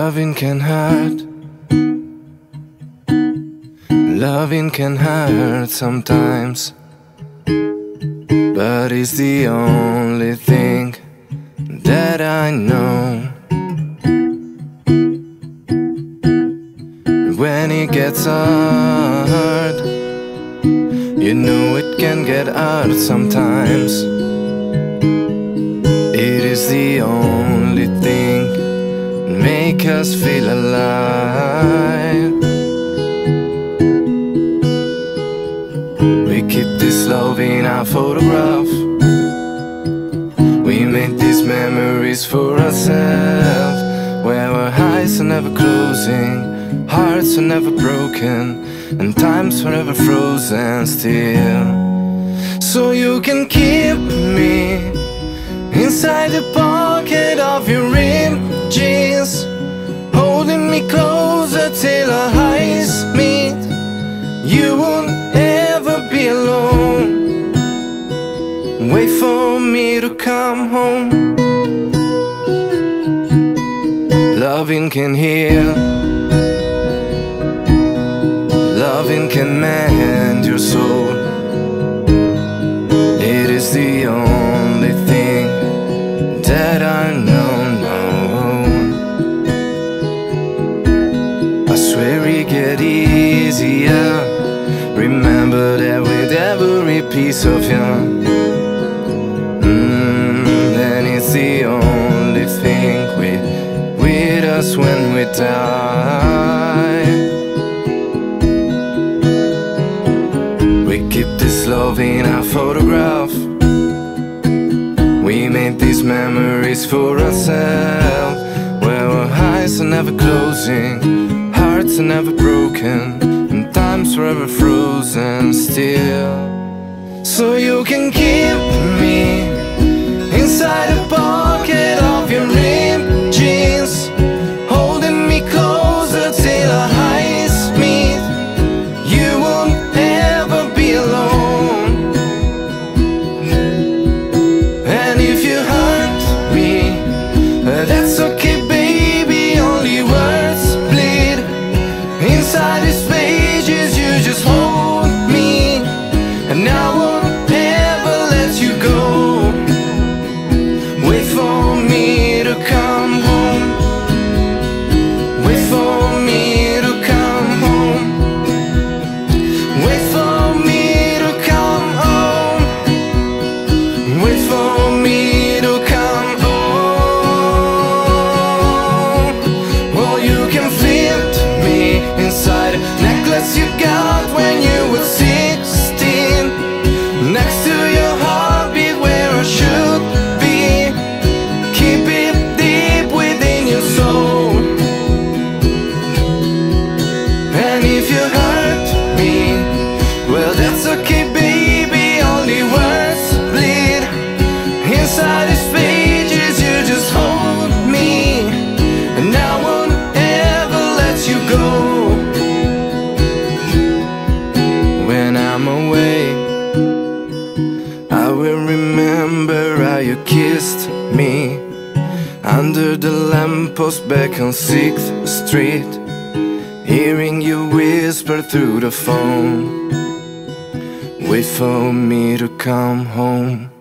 Loving can hurt. Loving can hurt sometimes, but it's the only thing that I know. When it gets hard, you know it can get hard sometimes. It is the only thing that make us feel alive. We keep this love in our photograph. We make these memories for ourselves, where our eyes are never closing, hearts are never broken, and time's forever frozen still. So you can keep me inside the pocket of your ripped jeans, holding me closer till our eyes meet. You won't ever be alone. Wait for me to come home. Loving can heal. Loving can mend your soul. It is the only thing that I know. I swear it get easier. Remember that with every piece of you. And it's the only thing with us when we die. We keep this love in our photograph. We made these memories for ourselves, where our eyes are never closing, hearts are never broken, and time's forever frozen still. So you can keep me inside the pocket of your ripped jeans, holding me closer till our eyes meet. You won't ever be alone. And if you hurt me, that's okay, baby. Only words bleed inside these pages. You just hold me, and I won't ever let you go. Wait for me to come home. Wait for me to come home. Wait for me to come home. Wait for me to come home. Well, you can fit me inside a necklace you got when you were 16, next to your heartbeat where I should be. Keep it deep within your soul. And if you hurt me, well, that's okay, baby. Only words bleed inside these pages. You just hold me, and I won't ever let you go. When I'm away, I will remember how you kissed me under the lamppost back on 6th Street, hearing you whisper through the phone. Wait for me to come home.